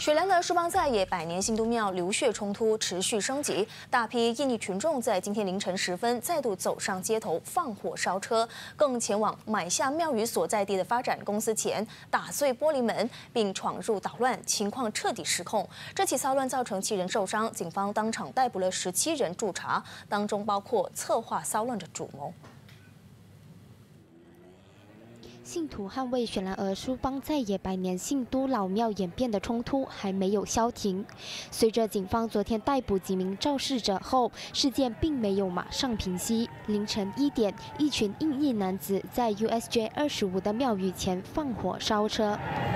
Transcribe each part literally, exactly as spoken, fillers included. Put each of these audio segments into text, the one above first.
雪兰的舒邦在野百年新都庙流血冲突持续升级，大批印尼群众在今天凌晨时分再度走上街头放火烧车，更前往买下庙宇所在地的发展公司前打碎玻璃门，并闯入捣乱，情况彻底失控。这起骚乱造成七人受伤，警方当场逮捕了十七人驻查，当中包括策划骚乱的主谋。 信徒捍卫雪兰莪舒邦在野百年信都老庙演变的冲突还没有消停。随着警方昨天逮捕几名肇事者后，事件并没有马上平息。凌晨一点，一群印裔男子在 U S J 二十五的庙宇前放火烧车。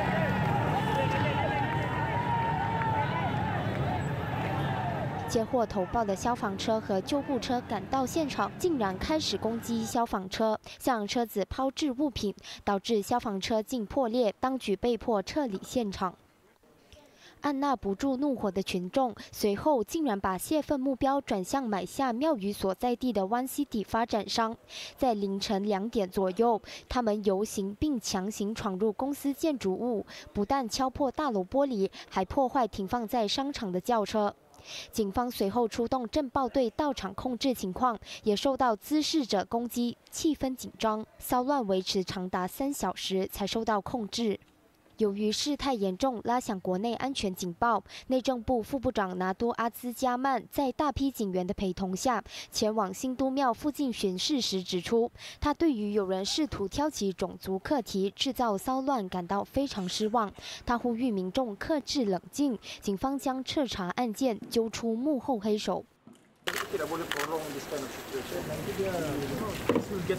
接获投报的消防车和救护车赶到现场，竟然开始攻击消防车，向车子抛掷物品，导致消防车镜破裂，当局被迫撤离现场。按捺不住怒火的群众，随后竟然把泄愤目标转向买下庙宇所在地的One City发展商。在凌晨两点左右，他们游行并强行闯入公司建筑物，不但敲破大楼玻璃，还破坏停放在商场的轿车。 警方随后出动震爆队到场控制情况，也受到滋事者攻击，气氛紧张，骚乱维持长达三小时才受到控制。 由于事态严重，拉响国内安全警报。内政部副部长拿督阿兹加曼在大批警员的陪同下，前往新都庙附近巡视时指出，他对于有人试图挑起种族课题、制造骚乱感到非常失望。他呼吁民众克制冷静，警方将彻查案件，揪出幕后黑手。 Tidak boleh prolong this kind of situation. Nanti dia will get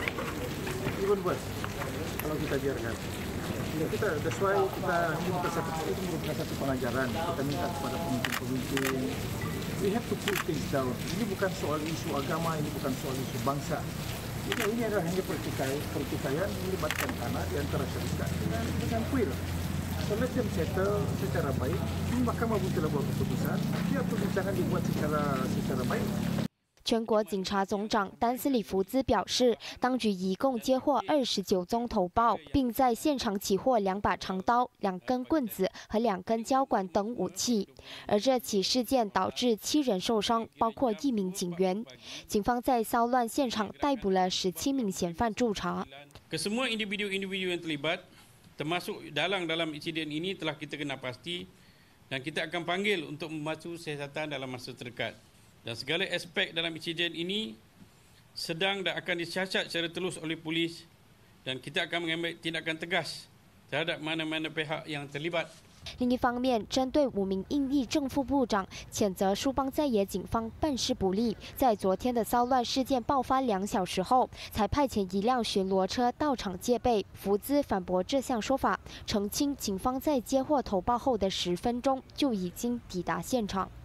even worse kalau kita biarkan. Kita that's why kita ini bukan satu ini bukan satu pengajaran. Kita minta kepada pemimpin-pemimpin. We have to put things down. Ini bukan soal isu agama, ini bukan soal isu bangsa. Ini ini adalah hanya pertikaian, pertikaian melibatkan tanah di antara syarikat dengan dengan kuil. So let them settle secara baik. Ini Mahkamah Agung telah buat keputusan. Biar perbincangan dibuat secara secara baik. 全国警察总长丹斯里福兹表示，当局一共接获二十九宗投报，并在现场起获两把长刀、两根棍子和两根胶管等武器。而这起事件导致七人受伤，包括一名警员。警方在骚乱现场逮捕了十七名嫌犯驻查。 Kesemua individu-individu yang terlibat, termasuk dalang dalam insiden ini telah kita kenal pasti, dan kita akan panggil untuk membantu siasatan dalam masa terdekat. Dan segala aspek dalam insiden ini sedang dan akan disiasat secara terus oleh polis dan kita akan mengambil tindakan tegas terhadap mana-mana pihak yang terlibat. 另一方面，针对五名印裔正副部长谴责舒邦在野警方办事不力，在昨天的骚乱事件爆发两小时后，才派遣一辆巡逻车到场戒备。福兹反驳这项说法，澄清警方在接获投报后的十分钟就已经抵达现场。